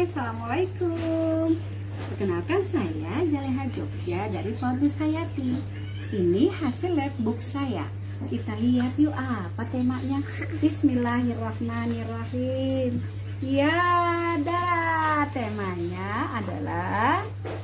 Assalamualaikum. Perkenalkan, saya Jaleha Jogja dari Foundis Hayati. Ini hasil labbook saya. Kita lihat yuk apa temanya. Bismillahirrahmanirrahim. Ya, temanya adalah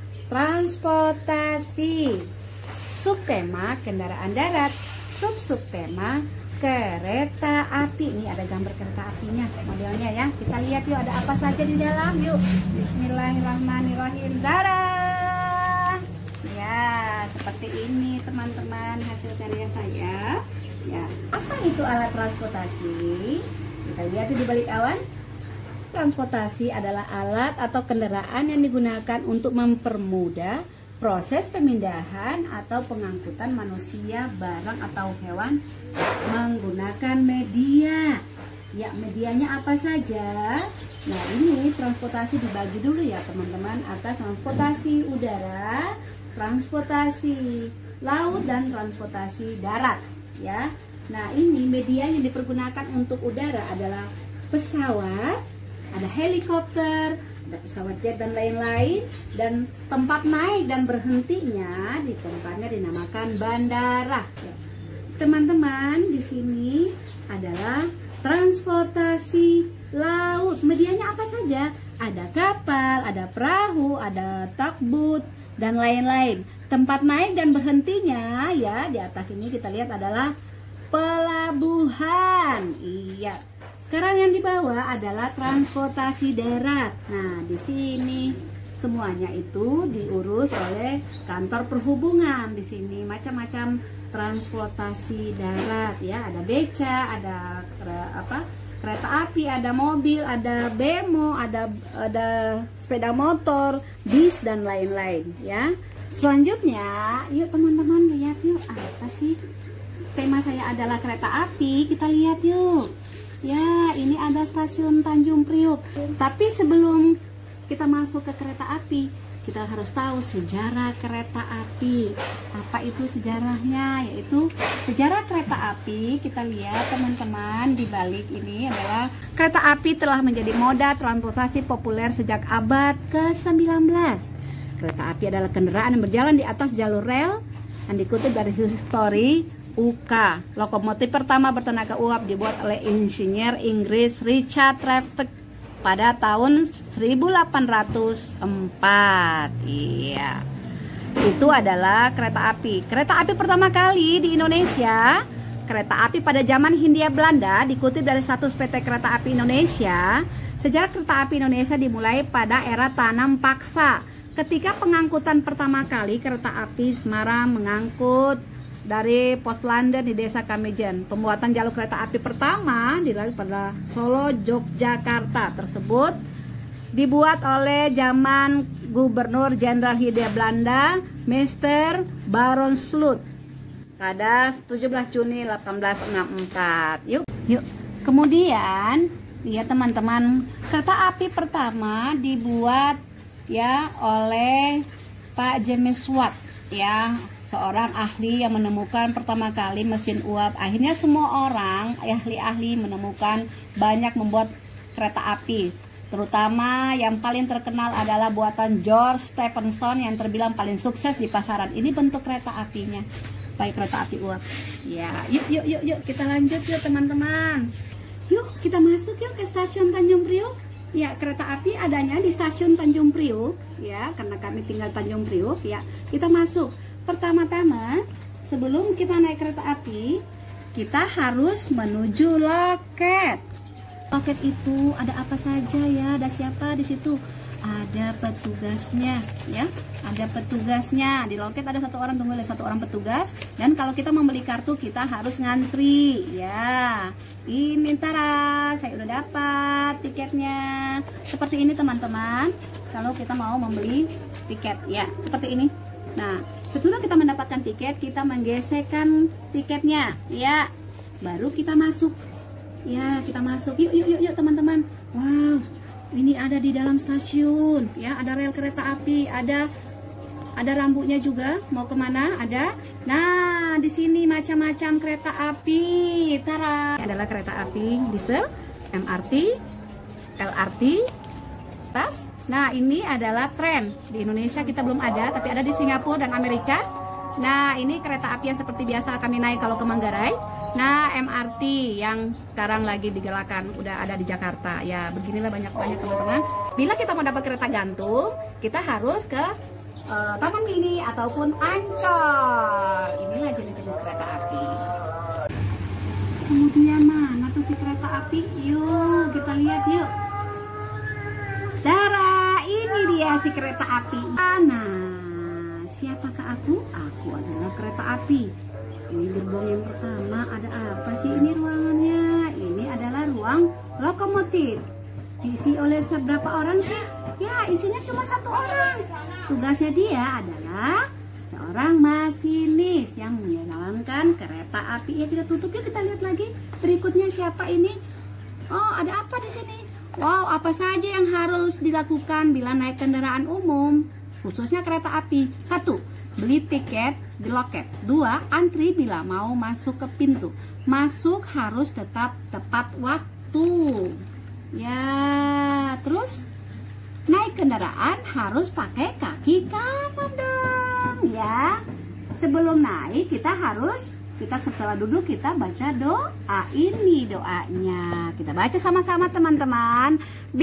transportasi. Subtema kendaraan darat. Subtema kereta api. Ini ada gambar kereta apinya, modelnya ya. Kita lihat yuk ada apa saja di dalam yuk. Bismillahirrahmanirrahim. Dadah. Ya, seperti ini teman-teman hasil karya saya. Ya, apa itu alat transportasi? Kita lihat yuk di balik awan. Transportasi adalah alat atau kendaraan yang digunakan untuk mempermudah proses pemindahan atau pengangkutan manusia, barang atau hewan menggunakan media. Ya, medianya apa saja? Nah, ini transportasi dibagi dulu ya teman-teman, atas transportasi udara, transportasi laut, dan transportasi darat ya. Nah, ini media yang dipergunakan untuk udara adalah pesawat, ada helikopter, ada pesawat jet dan lain-lain, dan tempat naik dan berhentinya di tempatnya dinamakan bandara. Teman-teman, di sini adalah transportasi laut. Medianya apa saja? Ada kapal, ada perahu, ada tugboat dan lain-lain. Tempat naik dan berhentinya ya di atas ini kita lihat adalah pelabuhan. Iya. Sekarang yang di bawah adalah transportasi darat. Nah, di sini semuanya itu diurus oleh kantor perhubungan. Di sini macam-macam transportasi darat ya. Ada beca, ada kereta api, ada mobil, ada bemo, ada sepeda motor, bis dan lain-lain ya. Selanjutnya, yuk teman-teman lihat yuk apa sih? Tema saya adalah kereta api. Kita lihat yuk. Ya, ini ada stasiun Tanjung Priuk. Tapi sebelum kita masuk ke kereta api, kita harus tahu sejarah kereta api. Apa itu sejarahnya? Yaitu sejarah kereta api. Kita lihat teman-teman, di balik ini adalah kereta api telah menjadi moda transportasi populer sejak abad ke-19. Kereta api adalah kendaraan yang berjalan di atas jalur rel, yang dikutip dari History UK. Lokomotif pertama bertenaga uap dibuat oleh insinyur Inggris Richard Trevithick pada tahun 1804. Iya. Itu adalah kereta api. Kereta api pertama kali di Indonesia, kereta api pada zaman Hindia Belanda, dikutip dari status PT Kereta Api Indonesia. Sejarah kereta api Indonesia dimulai pada era tanam paksa. Ketika pengangkutan pertama kali kereta api Semarang mengangkut dari pos London di desa Kamijen. Pembuatan jalur kereta api pertama dilakukan pada Solo, Yogyakarta. Tersebut dibuat oleh zaman Gubernur Jenderal Hindia Belanda, Mr. Baron Sloot, pada 17 Juni 1864. Yuk. Kemudian, ya teman-teman, kereta api pertama dibuat ya oleh Pak James Watt ya, seorang ahli yang menemukan pertama kali mesin uap. Akhirnya semua orang, ahli-ahli menemukan banyak membuat kereta api. Terutama yang paling terkenal adalah buatan George Stephenson yang terbilang paling sukses di pasaran. Ini bentuk kereta apinya, baik kereta api uap. Ya, yuk kita lanjut yuk teman-teman. Yuk kita masuk yuk ke stasiun Tanjung Priuk. Ya, kereta api adanya di stasiun Tanjung Priuk ya, karena kami tinggal Tanjung Priuk ya. Kita masuk. Pertama-tama, sebelum kita naik kereta api, kita harus menuju loket. Loket itu ada apa saja ya? Ada siapa di situ? Ada petugasnya ya. Ada petugasnya. Di loket ada satu orang, tunggu oleh satu orang petugas. Dan kalau kita membeli kartu, kita harus ngantri ya. Ini Tara, saya udah dapat tiketnya. Seperti ini teman-teman. Kalau kita mau membeli tiket ya, seperti ini. Nah, setelah kita mendapatkan tiket, kita menggesekkan tiketnya, ya. Baru kita masuk. Ya, kita masuk. Yuk teman-teman. Wow, ini ada di dalam stasiun, ya. Ada rel kereta api, ada rambutnya juga. Mau kemana? Ada. Nah, di sini macam-macam kereta api. Tara. Ini adalah kereta api diesel, MRT, LRT, tas, Nah, ini adalah tren. Di Indonesia kita belum ada, tapi ada di Singapura dan Amerika. Nah, ini kereta api yang seperti biasa kami naik kalau ke Manggarai. Nah, MRT yang sekarang lagi digalakan, udah ada di Jakarta. Ya, beginilah banyak-banyak teman-teman. Bila kita mau dapat kereta gantung, kita harus ke Taman Mini ataupun Ancol. Inilah jenis-jenis kereta api. Kemudian mana tuh si kereta api? Yuk, kita lihat yuk. Dara, ini dia si kereta api. Nah, siapakah aku? Aku adalah kereta api. Ini gerbong yang pertama. Ada apa sih ini ruangannya? Ini adalah ruang lokomotif. Diisi oleh seberapa orang sih? Ya, isinya cuma 1 orang. Tugasnya dia adalah seorang masinis yang menjalankan kereta api. Ya, kita tutup yuk, kita lihat lagi. Berikutnya siapa ini? Oh, ada apa di sini? Wow, apa saja yang harus dilakukan bila naik kendaraan umum, khususnya kereta api? 1. Beli tiket di loket. 2. Antri bila mau masuk ke pintu. Masuk harus tetap tepat waktu. Ya, terus naik kendaraan harus pakai kaki kanan dong, ya. Sebelum naik kita setelah duduk kita baca doa. Ini doanya. Kita baca sama-sama teman-teman.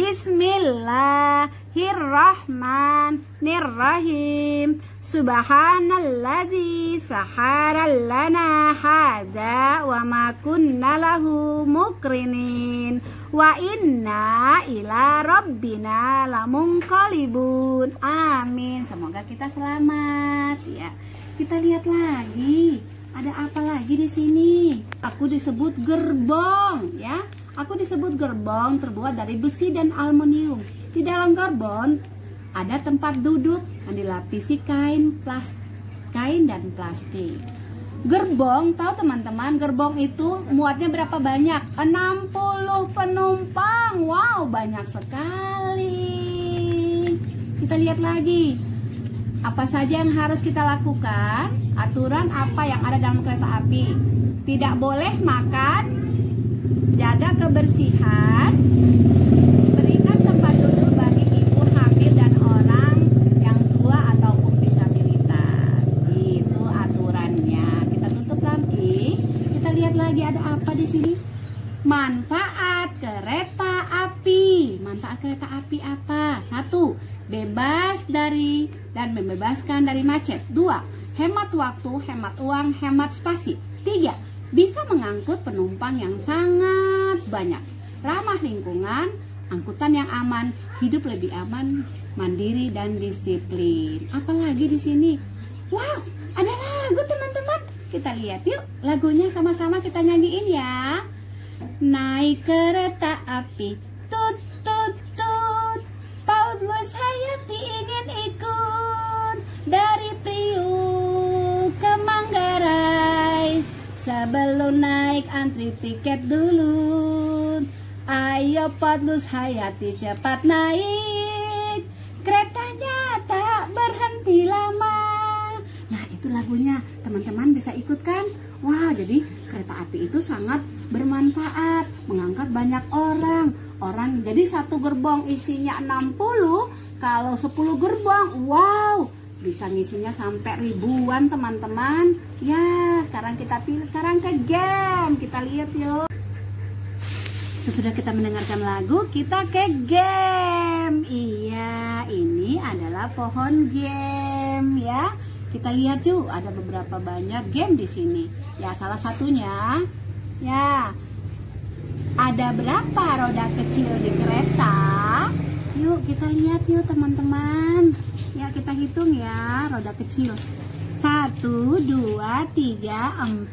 Bismillahirrahmanirrahim. Subhanalladzi sahara lana hadza wa ma kunna lahu muqrinin wa inna ila rabbina lamunqalibun. Amin. Semoga kita selamat ya. Kita lihat lagi. Ada apa lagi di sini? Aku disebut gerbong ya. Aku disebut gerbong terbuat dari besi dan aluminium. Di dalam gerbong ada tempat duduk yang dilapisi kain dan plastik. Gerbong, tahu teman-teman, gerbong itu muatnya berapa banyak? 60 penumpang. Wow, banyak sekali. Kita lihat lagi. Apa saja yang harus kita lakukan? Aturan apa yang ada dalam kereta api? Tidak boleh makan, jaga kebersihan, berikan tempat duduk bagi ibu hamil dan orang yang tua ataupun disabilitas. Itu aturannya. Kita tutup lampu. Kita lihat lagi ada apa di sini? Manfaat kereta api. Manfaat kereta api apa? 1. Bebas dari dan membebaskan dari macet. 2. Hemat waktu, hemat uang, hemat spasi. 3. Bisa mengangkut penumpang yang sangat banyak. Ramah lingkungan, angkutan yang aman, hidup lebih aman, mandiri dan disiplin. Apalagi di sini? Wow, ada lagu teman-teman. Kita lihat yuk lagunya sama-sama kita nyanyiin ya. Naik kereta api, tut tut tut, Paulus Hayati ingin ikut dari Priuk ke Manggarai. Sebelum naik antri tiket dulu. Ayo Paulus Hayati cepat naik, keretanya tak berhenti lama. Nah itu lagunya, teman-teman bisa ikut kan? Wah, jadi kereta api itu sangat bermanfaat, mengangkat banyak orang. Jadi satu gerbong isinya 60, kalau 10 gerbong, wow, bisa ngisinya sampai ribuan teman-teman. Ya, sekarang kita pilih, sekarang ke game. Kita lihat yuk. Sesudah kita mendengarkan lagu, kita ke game. Iya, ini adalah pohon game ya. Kita lihat yuk, ada beberapa banyak game di sini. Ya, salah satunya ya, ada berapa roda kecil di kereta? Yuk kita lihat yuk teman-teman. Ya, kita hitung ya roda kecil. 1, 2, 3, 4, 5, 6, 7, 8,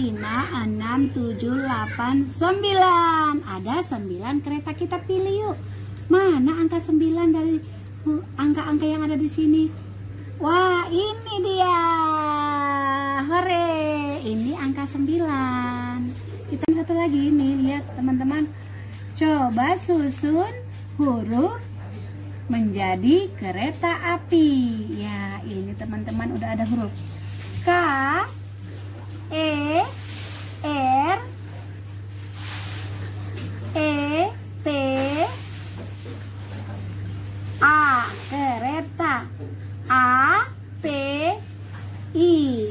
9. Ada 9 kereta, kita pilih yuk. Mana angka 9 dari angka-angka yang ada di sini? Wah, ini dia. Hore, ini angka 9. Kita satu lagi nih, lihat teman-teman. Coba susun huruf menjadi kereta api. Ya, ini teman-teman udah ada huruf K, E, R, E, T, A, A P I.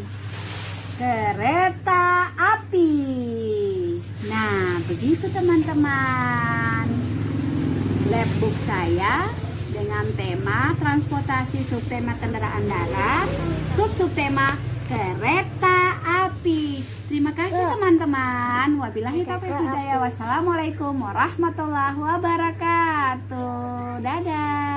Kereta api. Nah, begitu teman-teman. Labbook saya dengan tema transportasi, subtema kendaraan darat, subtema kereta api. Terima kasih teman-teman. Wabillahi taufiq hidayah. Wassalamualaikum warahmatullahi wabarakatuh. Dadah.